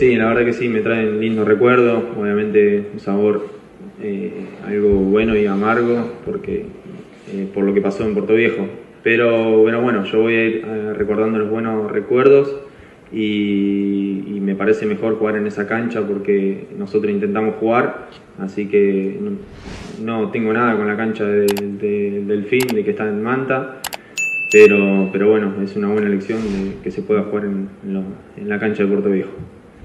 Sí, la verdad que sí, me traen lindos recuerdos, obviamente un sabor algo bueno y amargo porque por lo que pasó en Puerto Viejo. Pero bueno, yo voy a ir recordando los buenos recuerdos y me parece mejor jugar en esa cancha porque nosotros intentamos jugar, así que no tengo nada con la cancha del Delfín, de que está en Manta. Pero bueno, es una buena elección de que se pueda jugar en la cancha de Puerto Viejo.